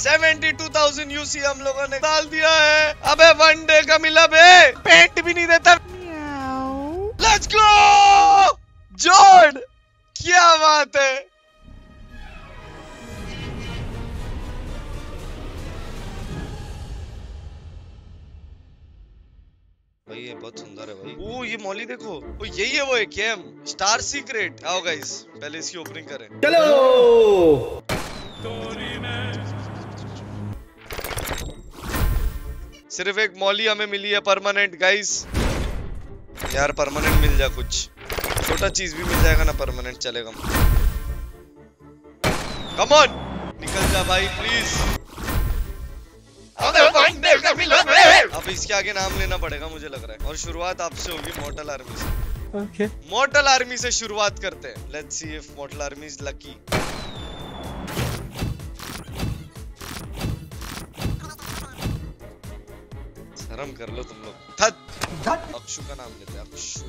72,000 UC हम लोगों ने डाल दिया है। अबे 1 डे का मिला बे, पेंट भी नहीं देता। लेट्स गो जॉर्ड, क्या बात है। भाई ये बहुत सुंदर है भाई। ओ ये मॉली देखो, ओ यही है वो एकेएम स्टार सीक्रेट। आओ गाइस पहले इसकी ओपनिंग करें। चलो सिर्फ एक मॉली हमें मिली है परमानेंट गाइस। यार परमानेंट मिल जा, कुछ छोटा चीज भी मिल जाएगा ना परमानेंट चलेगा। कम ऑन निकल जा भाई प्लीज। अब इसके आगे नाम लेना पड़ेगा मुझे लग रहा है। और शुरुआत आपसे होगी मॉर्टल आर्मी से। ओके मॉर्टल आर्मी से शुरुआत करते हैं। Let's see if Mortal army is lucky. शर्म कर लो तुम लोग। अक्षु का नाम लेते हैं, अक्षु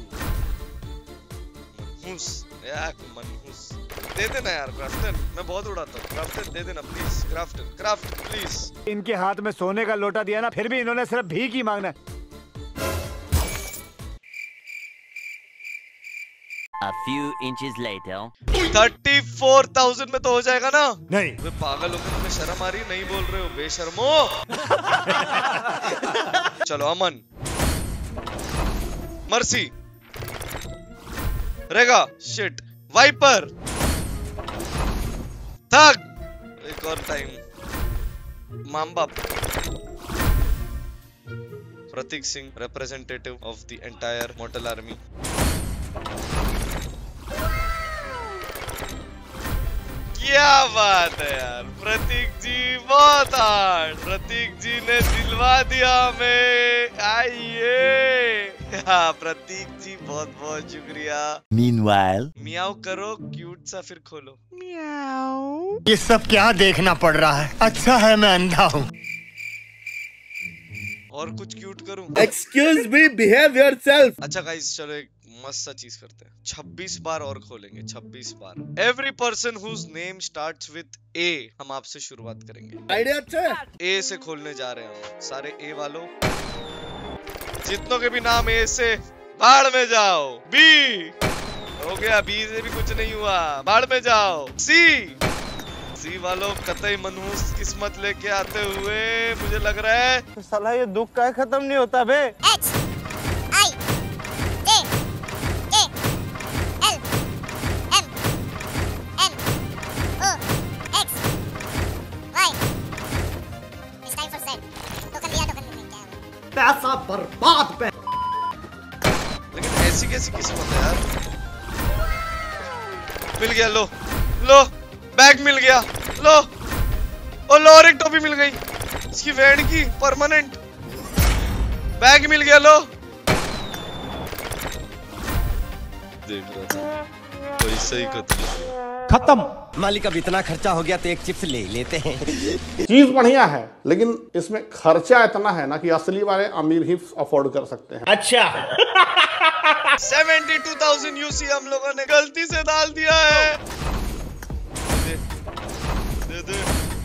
मनहूस यार, मनहूस दे देना यार। क्राफ्टन मैं बहुत उड़ाता हूँ, क्राफ्टन दे देना प्लीज। Krafton please. इनके हाथ में सोने का लोटा दिया ना, फिर भी इन्होंने सिर्फ भीख ही मांगना है। A few inches later. 34,000 में तो हो जाएगा ना? नहीं वे पागल हो गए, तुम्हें शर्म आ रही है? नहीं बोल रहे हो बेशर्मो। चलो Aman, Mercy, Rega, shit, Viper, Thug, एक और time, Mamba, Pratik Singh, representative of the entire Mortal army. क्या बात है यार, प्रतीक जी बहुत हार्ड। प्रतीक जी ने दिलवा दिया हमें। आइए प्रतीक जी बहुत बहुत शुक्रिया। Meanwhile, मियाओ करो क्यूट सा, फिर खोलो। मियाओ। ये सब क्या देखना पड़ रहा है? अच्छा है मैं अंधा हूँ। और कुछ क्यूट करूं? Excuse me, behave yourself. अच्छा गाइस चलो एक मस्त सा चीज करते हैं। 26 बार और खोलेंगे, 26 बार। Every person whose name starts with A, हम आपसे शुरुआत करेंगे। आइडिया अच्छा है। ए से खोलने जा रहे हैं हम। सारे ए वालों, जितनों के भी नाम ए से, बाढ़ में जाओ। बी हो गया, बी से भी कुछ नहीं हुआ, बाढ़ में जाओ। सी वालों कतई मनहूस किस्मत लेके आते हुए मुझे लग रहा है। साला ये दुख का खत्म नहीं होता बे। पैसा बर्बाद पे। लेकिन ऐसी कैसी किस्मत है यार। मिल गया, लो लो बैग मिल गया, लो। और लो और एक टोपी मिल गई इसकी वैन की परमानेंट। बैग मिल गया, लो। देख रहा था पैसा ही खत्म। मालिक अब इतना खर्चा हो गया तो एक चिप्स ले लेते हैं। चीज बढ़िया है लेकिन इसमें खर्चा इतना है ना कि असली वाले अमीर ही अफोर्ड कर सकते हैं। अच्छा 72,000 यूसी हम लोगों ने गलती से डाल दिया है। दे दे।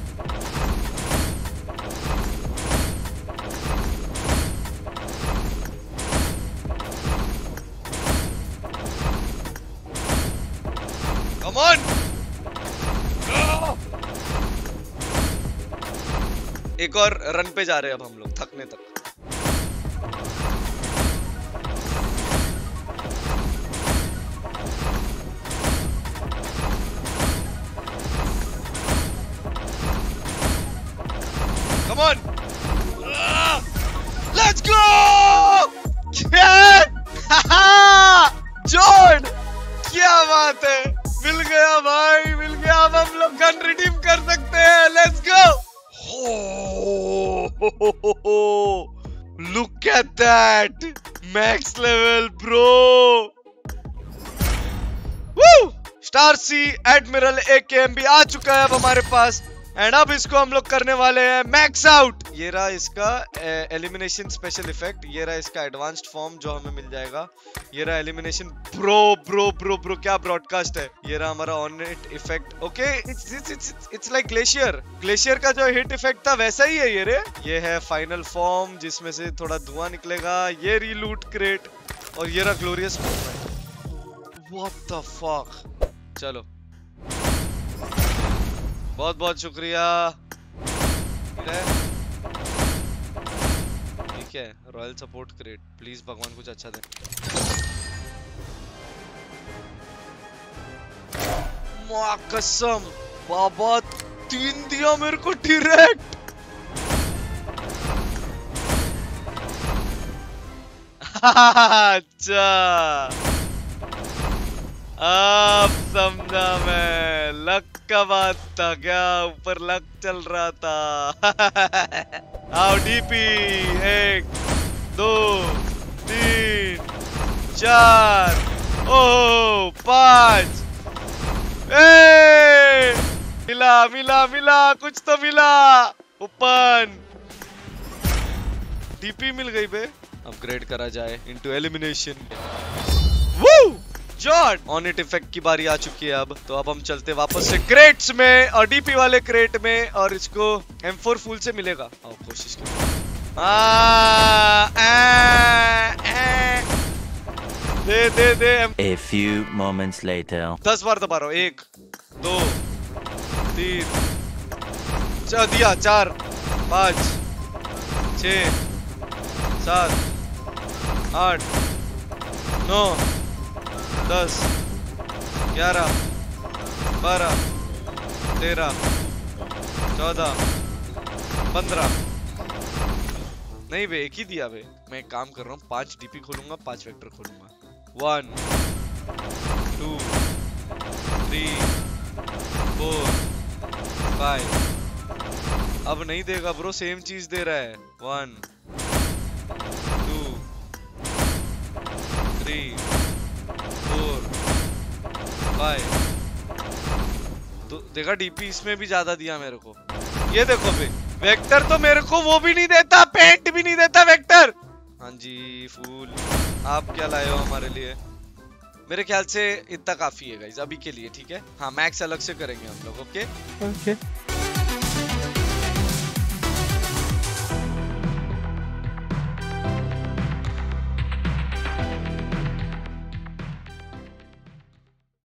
Come on! एक और रन पे जा रहे हैं अब हम लोग, थकने तक। Come on! Let's go! जॉर्ड, क्या बात है, मिल गया भाई, मिल गया। अब हम लोग गन रिडीम कर सकते हैं। Let's go. Look at that, max level bro. Star sea admiral AKM भी आ चुका है अब हमारे पास। एंड अब इसको हम लोग करने वाले हैं मैक्स आउट। ये रहा इसका एलिमिनेशन स्पेशल इफेक्ट, ये रहा इसका एडवांस्ड फॉर्म जो हमें मिल जाएगा, ये रहा एलिमिनेशन ब्रो क्या ब्रॉडकास्ट है, ये रहा हमारा on it effect. Okay it's like glacier का जो हिट इफेक्ट था वैसा ही है ये रे। ये है फाइनल फॉर्म जिसमें से थोड़ा धुआं निकलेगा, ये रीलूट क्रेट, और ये रहा glorious movement. What the fuck. चलो बहुत बहुत शुक्रिया। ठीक है रॉयल सपोर्ट क्रेट, प्लीज भगवान कुछ अच्छा दे। माँ कसम बाबा 3 दिया मेरे को डायरेक्ट। अच्छा अब समझा मैं, लक का बात था क्या, ऊपर लक चल रहा था। आओ डीपी 1 2 3 4 ओह 5। मिला कुछ तो मिला। ओपन डीपी मिल गई बे। अपग्रेड करा जाए इनटू एलिमिनेशन। वू जॉर्ड ऑन इट इफेक्ट की बारी आ चुकी है अब, तो अब हम चलते वापस से क्रेट्स में और डीपी वाले क्रेट में, और इसको M4 फुल से मिलेगा। आओ कोशिश करो। दे A few moments later. 10 बार दबा रहा हूँ। 1 2 3 दिया 4 5 6 7 8 9 10 11 12 13 14 15। नहीं बे एक ही दिया बे। मैं एक काम कर रहा हूँ, 5 डीपी खोलूंगा 5 वेक्टर खोलूंगा। 1 2 3 4 5। अब नहीं देगा ब्रो, सेम चीज दे रहा है। 1 2 3 4 5। तो देखा डीपी इसमें भी ज्यादा दिया मेरे को। ये देखो बे वेक्टर तो मेरे को वो भी नहीं देता, पेंट भी नहीं देता वेक्टर। हाँ जी फूल, आप क्या लाए हो हमारे लिए? मेरे ख्याल से इतना काफी है गाइस अभी के लिए। ठीक है हाँ मैक्स अलग से करेंगे हम लोग। ओके